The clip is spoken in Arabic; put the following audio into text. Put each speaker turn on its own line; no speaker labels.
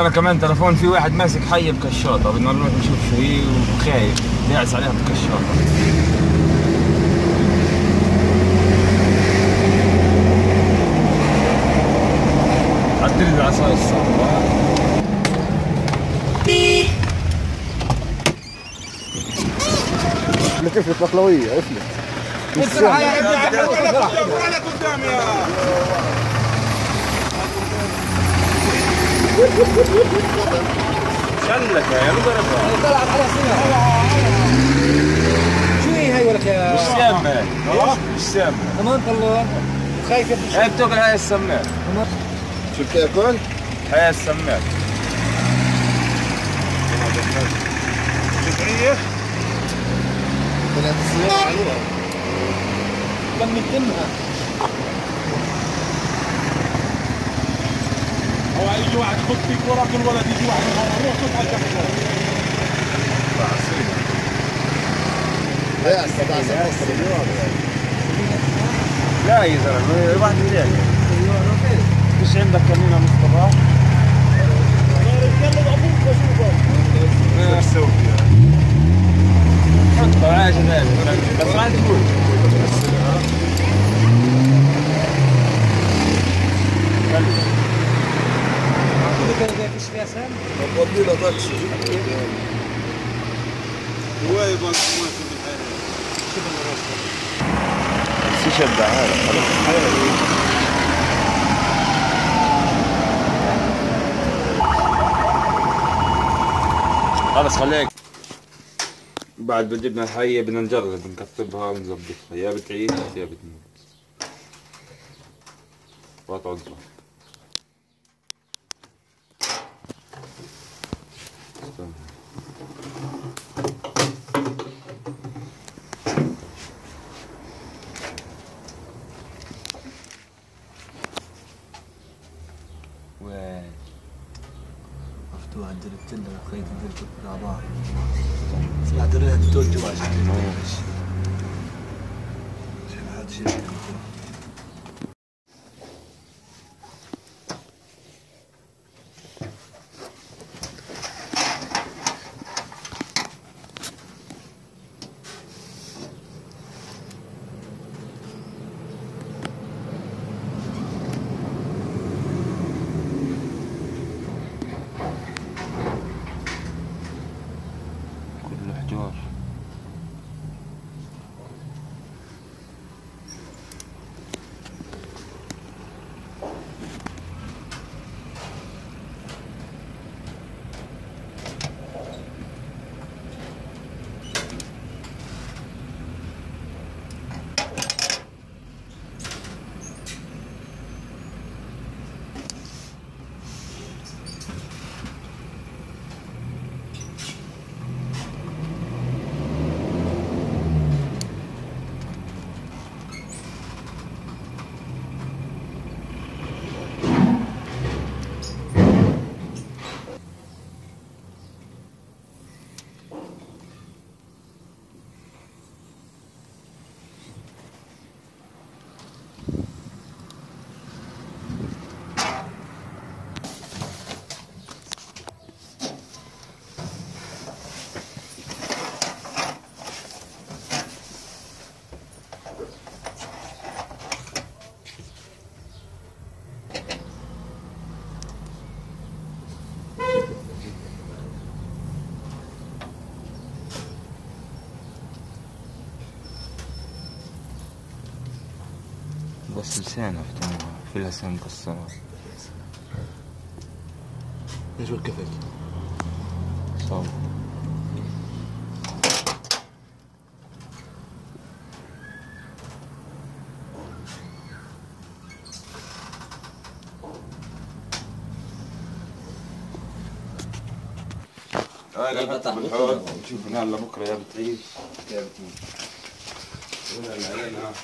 انا كمان تلفون في واحد ماسك حي بكشاطه، بدنا نروح نشوف شو هي وخايف داعس عليها بكشاطه. عدل العصاية الصعبة.
افلت افلت بقلوية افلت.
بسرعة يا ابني ولا قدام يا
شلك يا مضربها.
طلعت على سنة. شو هي ولك يا؟
مش سامة. مش سامة.
كمان طلع. خايف يا ابني.
هي بتاكل هاي السماك.
شو بتاكل؟
هاي السماك.
جزئية؟
طلعت الصياعة عليها.
لما تتمها. هو يجي واحد يحط فيك وراك الولد يجي واحد يروح شوف على الجنب.
لا يا زلمه واحد يلاقي. مش عندك كمينة مصطفى؟
كلم ابوك بشوفه.
ما تسوي حطها عايشة ثانية بس ما تقول.
فيش فيها سام؟
بفضي له تاكسي.
هو يبغى ما في الحياة. شوف الراسه.
بس يشبع هذا خلص خليك. بعد ما جبنا الحية بدنا نجرب نكتبها ونظبطها، يا بتعيش يا بتموت. وقطع وين؟
مفتوح الدرتين وخيط الدرتين مع بعض. سمعت درتين توجه عشان هذا شيء.
حجار. بس لسانها في لسان مكسرات.
ايش وقفك؟
صعب. هاي نحطها بالحوض ونشوف هلا بكره يا بتعيش يا بتموت. هنا اللي علينا